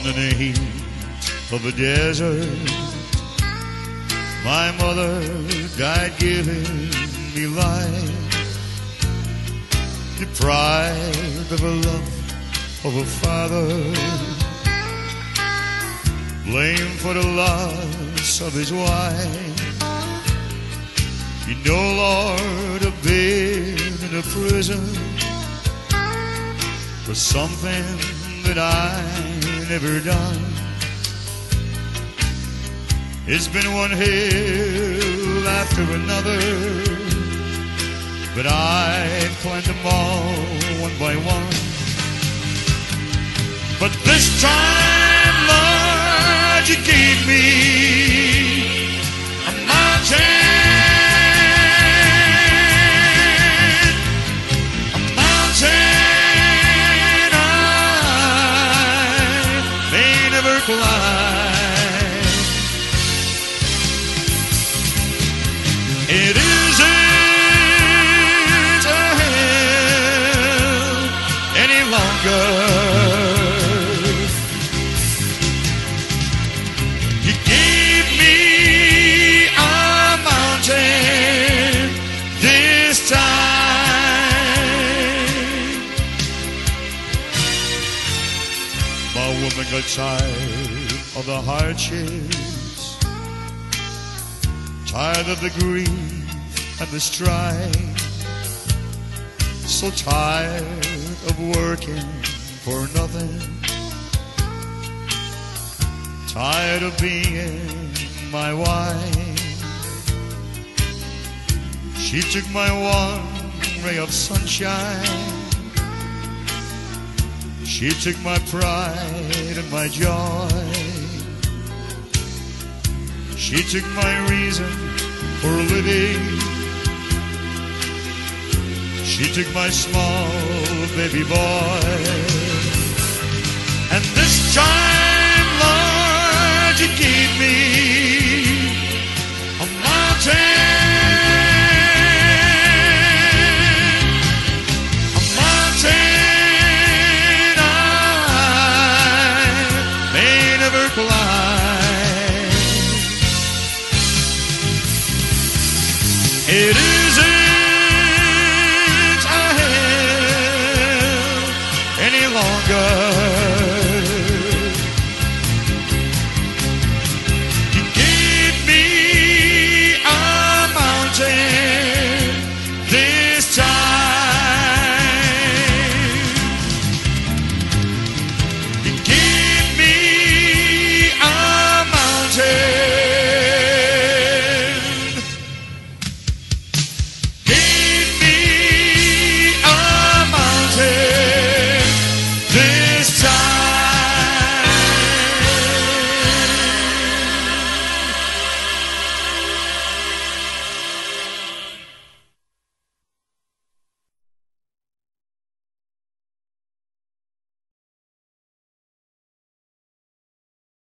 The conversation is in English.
in the heat of a desert, my mother died giving me life, deprived of the love of a father, blamed for the loss of his wife. You know, Lord, I've been in a prison for something that I never done. It's been one hell after another, but I've climbed them all one by one. But this time, Lord, you gave me a mountain, a mountain I may never climb. It isn't a hell any longer. You gave me a mountain this time. My woman got tired of the hardships, tired of the grief and the strife, so tired of working for nothing, tired of being my wife. She took my one ray of sunshine, she took my pride and my joy, she took my reason for living, she took my small baby boy. And this time, Lord, you gave me a mountain, a mountain I may never climb. It is